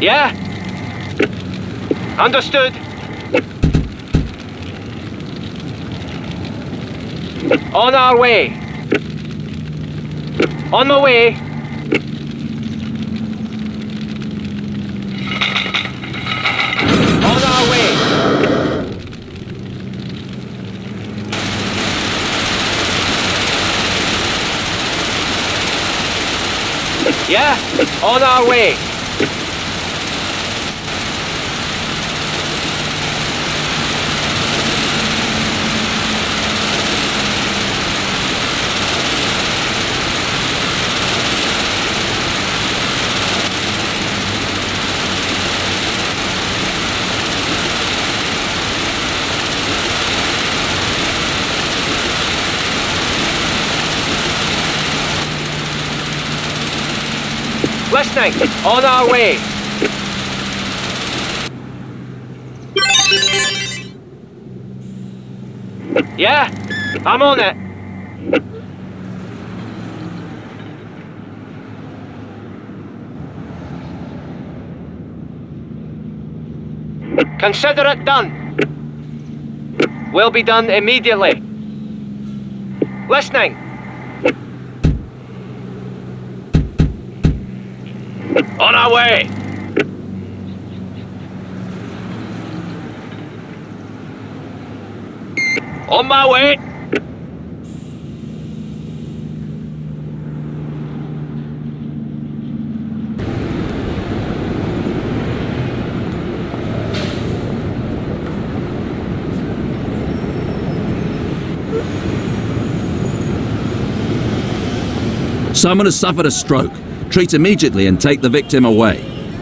Yeah? Understood. On our way. On the way. On our way. Yeah? On our way. Listening. On our way. Yeah? I'm on it. Consider it done. Will be done immediately. Listening. On our way. On my way. Someone has suffered a stroke. Treat immediately and take the victim away.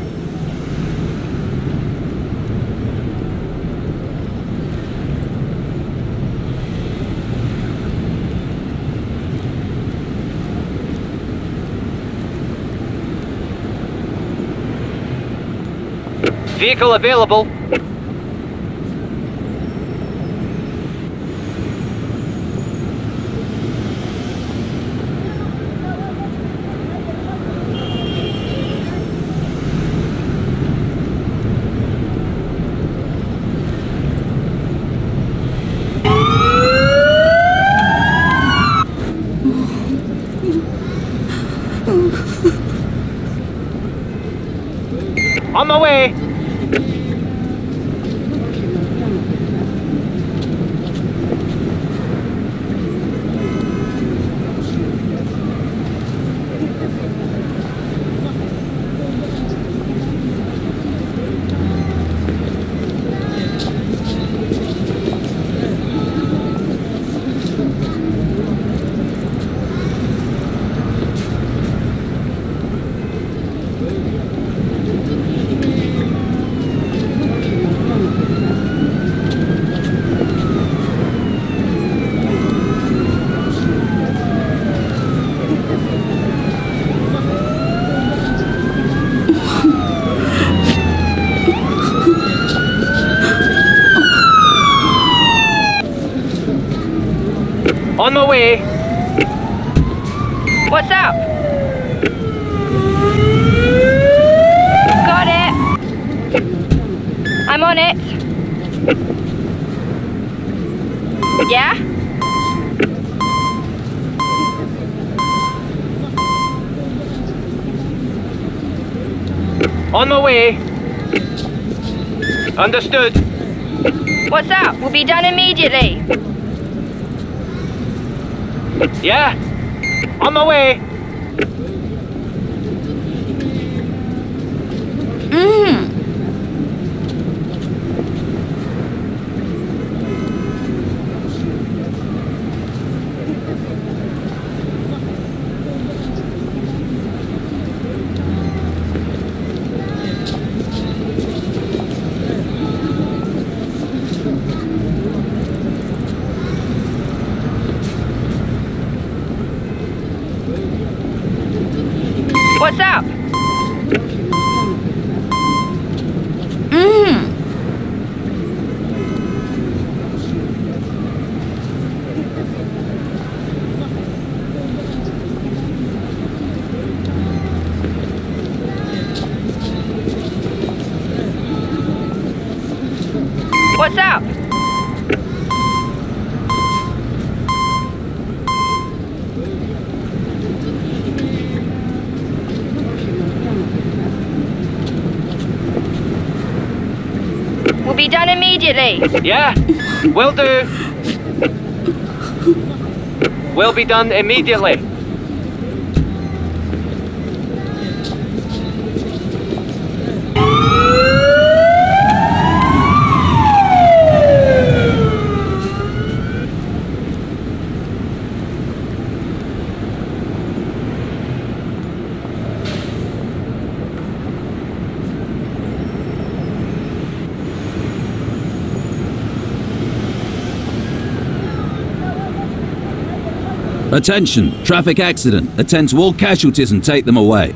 Vehicle available. On my way. On my way. What's up? Got it. I'm on it. Yeah? On my way. Understood. What's up? Will be done immediately. Yeah? On my way. What's up? What's up? Will be done immediately. Yeah, will do. Will be done immediately. Attention, traffic accident. Attend to all casualties and take them away.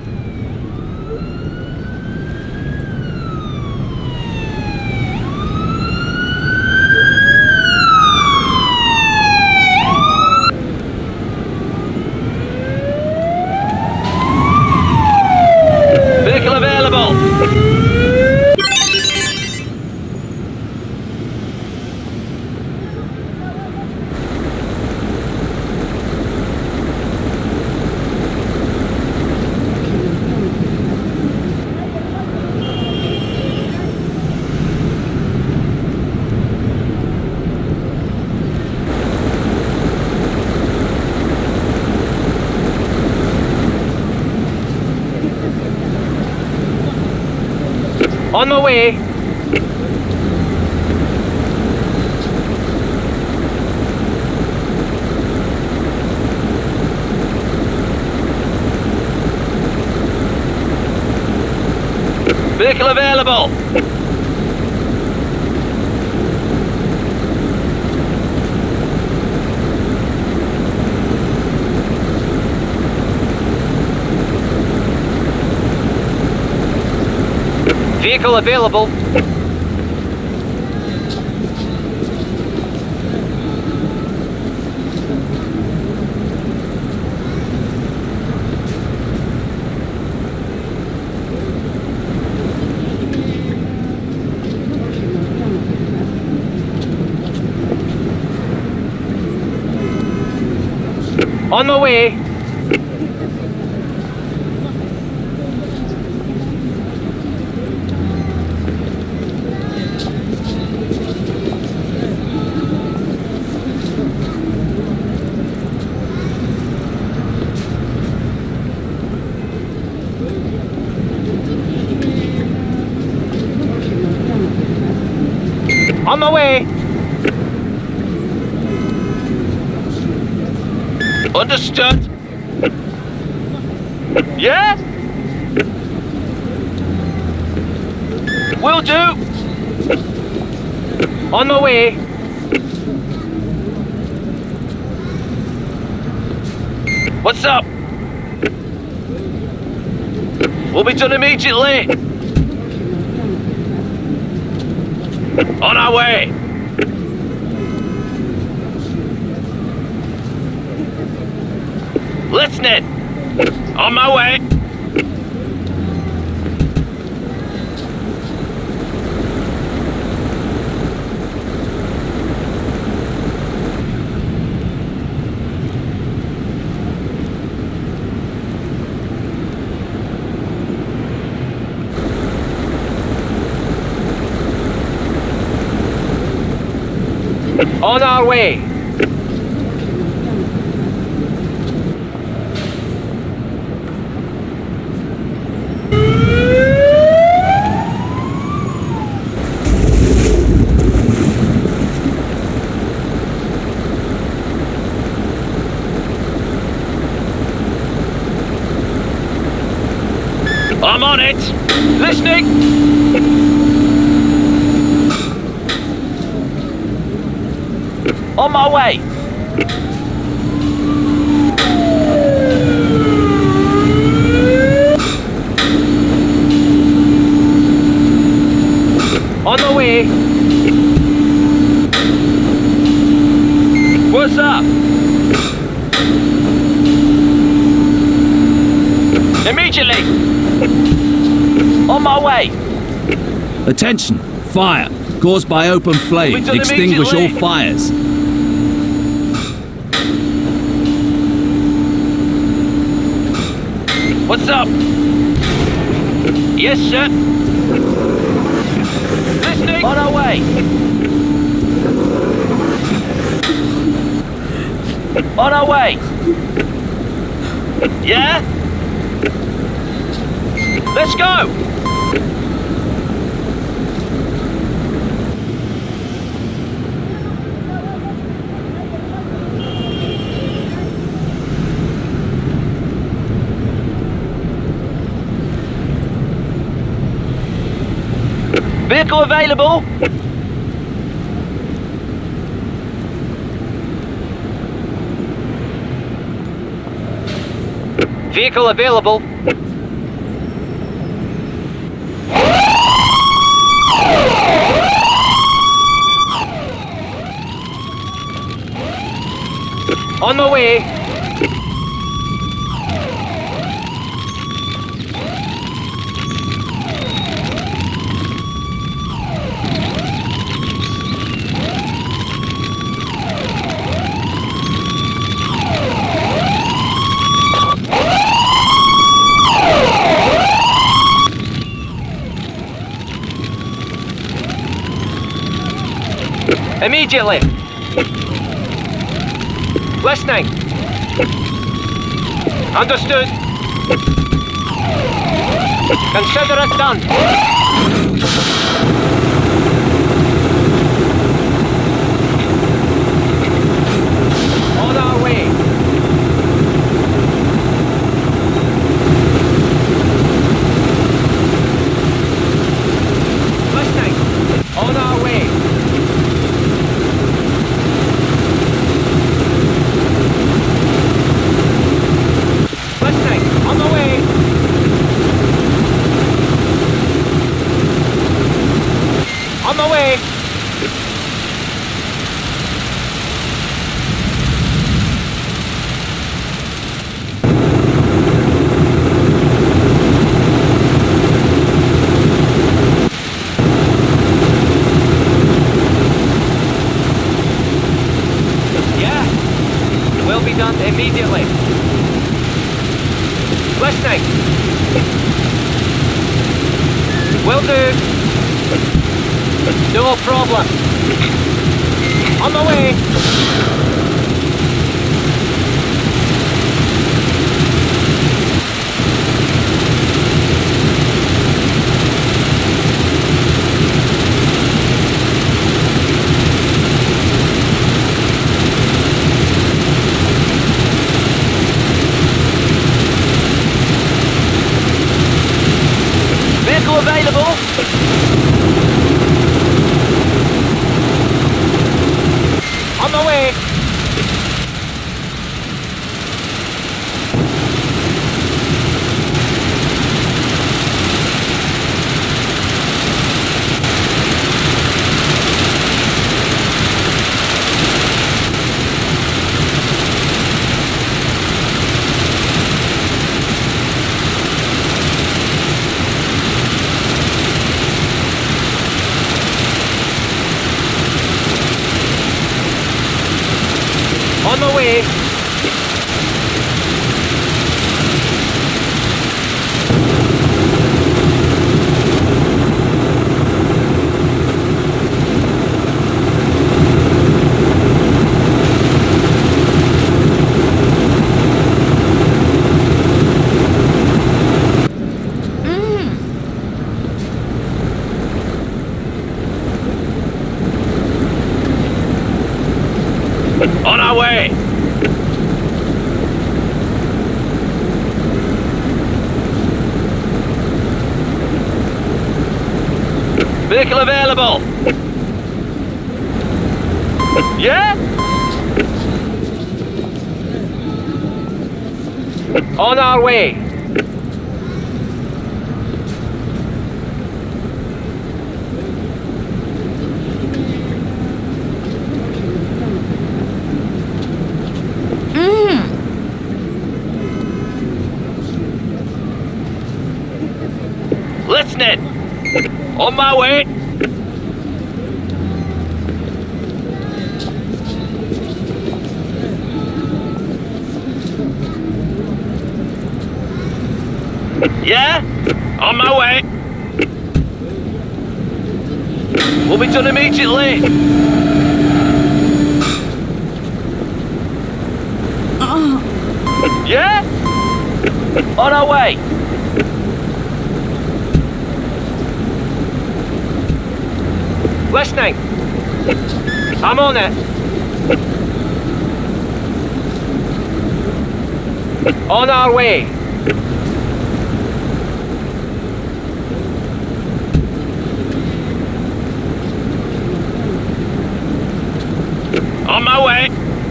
Vehicle available. On my way. Vehicle available. Vehicle available. On my way. On my way. Understood. Yeah? Will do. On my way. What's up? Will be done immediately. On our way. Listening. On my way. On our way. I'm on it. Listening. On my way. On my way. What's up? Immediately. On my way. Attention, fire. caused by open flame. We've done Extinguish all immediately. fires. What's up? Yes, sir. Listening. On our way. On our way. Yeah? Let's go. Vehicle available. Vehicle available. On my way. Immediately. Listening. Understood. Consider it done. On our way. Listening. On our way. On the way! On the way! Yeah, will be done immediately. Listening. Will do. No problem. On the way. Vehicle available. On the way. On the way. On our way! Vehicle available! Yeah? On our way! Listening! On my way! Yeah? On my way. Will be done immediately. Yeah? On our way. Listening. I'm on it. On our way. On my way.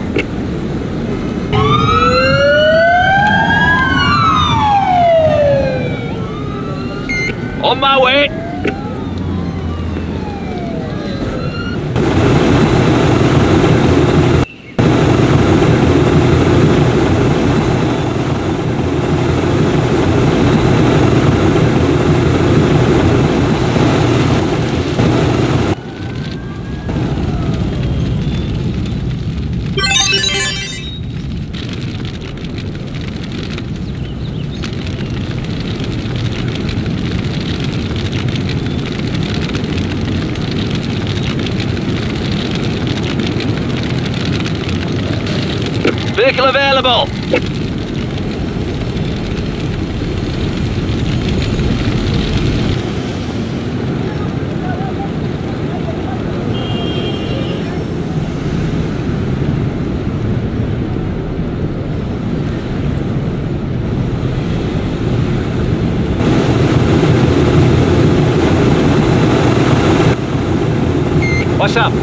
On my way. Vehicle available. What's up?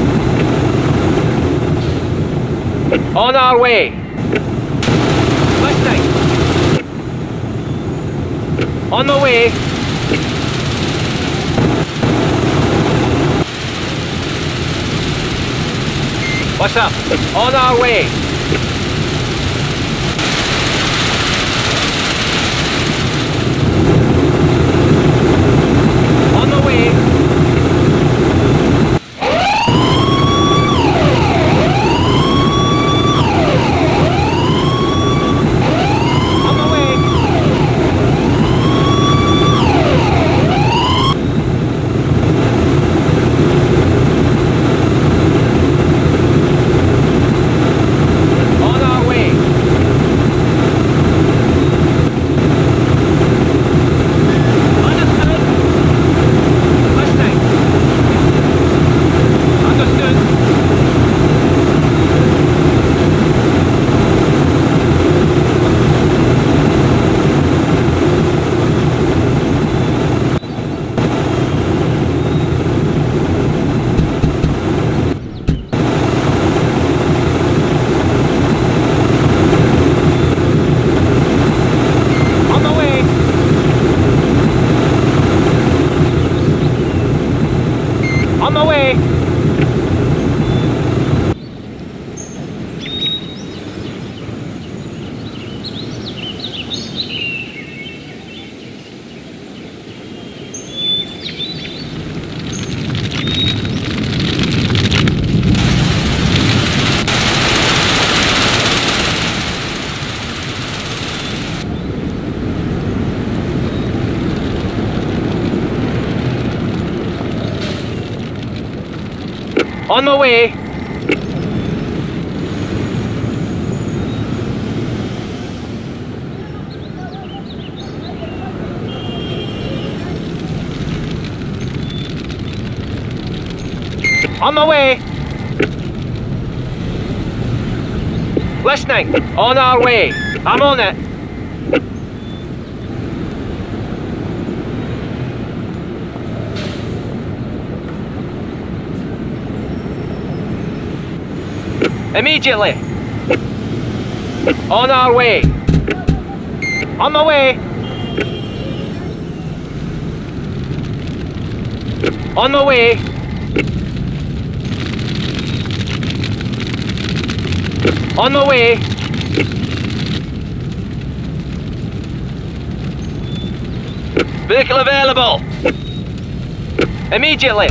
On our way. Listening. On the way. What's up? On our way. On the way. On the way. On the way. Listening. On our way. I'm on it. Immediately. On our way. On the way. On the way. On the way. Vehicle available. Immediately.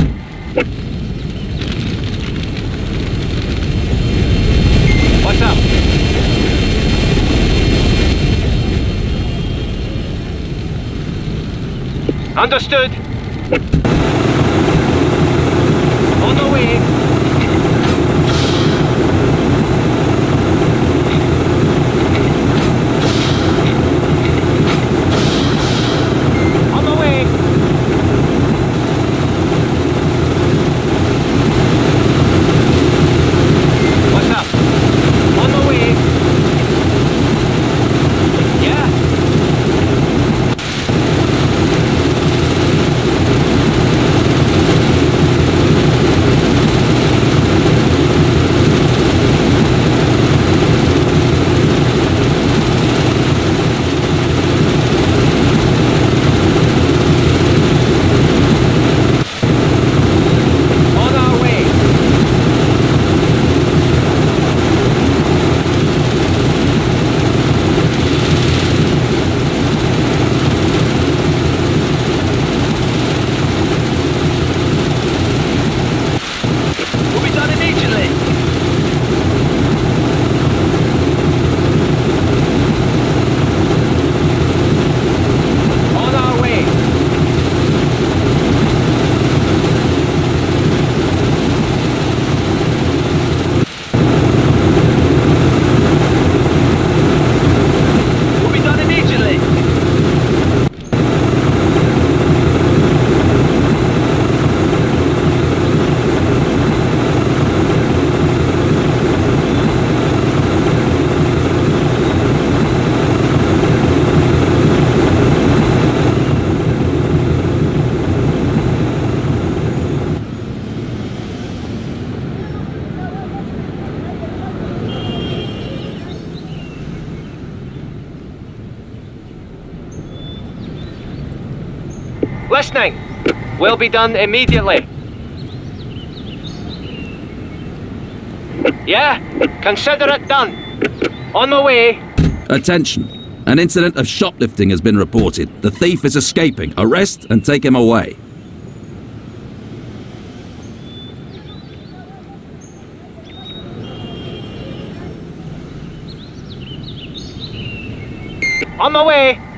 What's up? Understood. On the way. On the way. What's up? On the way. Yeah. On our way. Will be done immediately. On our way. Will be done immediately. Listening. Will be done immediately. Yeah, consider it done. On the way. Attention. An incident of shoplifting has been reported. The thief is escaping. Arrest and take him away. On the way.